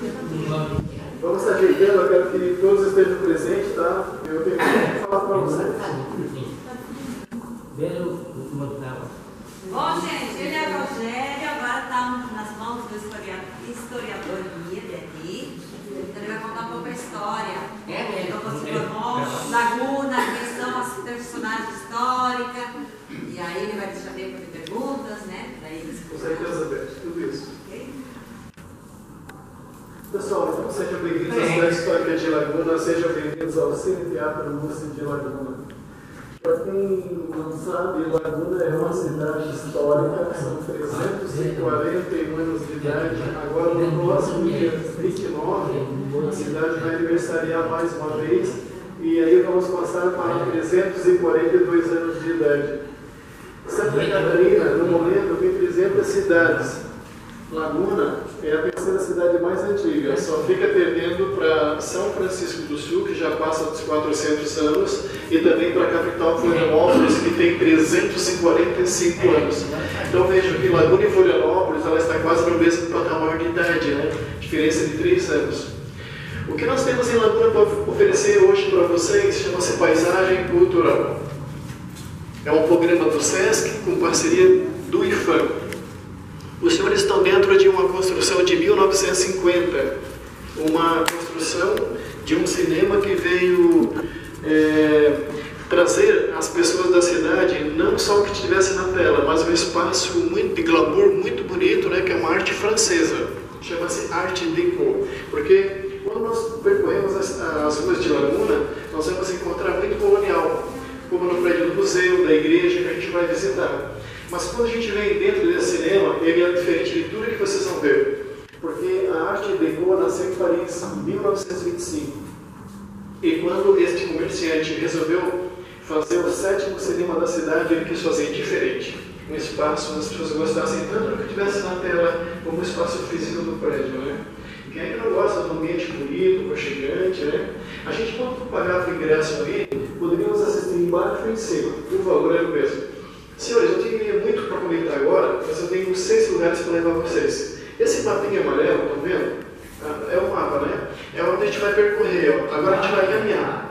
Vamos estar ajeitando, eu quero que todos estejam presentes, tá? Eu tenho que falar para vocês. Bom, gente, ele é Rogério, agora está nas mãos do historiador Guilherme aqui. Então ele vai contar um pouco a história. Do compositor Laguna, quem são as personagens históricas. E aí ele vai deixar tempo de perguntas, né? Daí Com certeza, Beth, tudo isso. Okay. Pessoal, então sejam bem-vindos à cidade histórica de Laguna, sejam bem-vindos ao Cine Teatro Lúcio de Laguna. Para quem não sabe, Laguna é uma cidade histórica, são 341 anos de idade. Agora, no próximo dia 29, a cidade vai aniversariar mais uma vez, e aí vamos passar para 342 anos de idade. Santa Catarina, no momento, tem 300 cidades. Laguna é a terceira cidade mais antiga, só fica perdendo para São Francisco do Sul, que já passa dos 400 anos, e também para a capital Florianópolis, que tem 345 anos. Então vejam que Laguna e Florianópolis ela está quase no mesmo patamar de idade, né? Diferença de 3 anos. O que nós temos em Laguna para oferecer hoje para vocês chama-se Paisagem Cultural. É um programa do SESC com parceria do IFAM. Os senhores estão dentro de uma construção de 1950, uma construção de um cinema que veio trazer as pessoas da cidade, não só o que estivesse na tela, mas um espaço muito de glamour, muito bonito, né, que é uma arte francesa, chama-se Arte Déco, porque quando nós percorremos as ruas de Laguna, nós vamos encontrar muito colonial, como no prédio do museu, da igreja que a gente vai visitar. Mas quando a gente vem dentro desse cinema, ele é diferente de tudo que vocês vão ver. Porque a Arte Déco nasceu em Paris, em 1925. E quando este comerciante resolveu fazer o 7º cinema da cidade, ele quis fazer diferente. Um espaço onde as pessoas gostassem tanto do que tivesse na tela, como o espaço físico do prédio, né? Quem é que não gosta de um ambiente bonito, aconchegante, né? A gente, quando pagava o ingresso ali, poderíamos assistir embaixo e em cima. O valor era o mesmo. Senhores, eu tinha muito para comentar agora, mas eu tenho 6 lugares para levar vocês. Esse mapinha amarelo, estão vendo? É o mapa, né? É onde a gente vai percorrer. Ó. Agora a gente vai caminhar.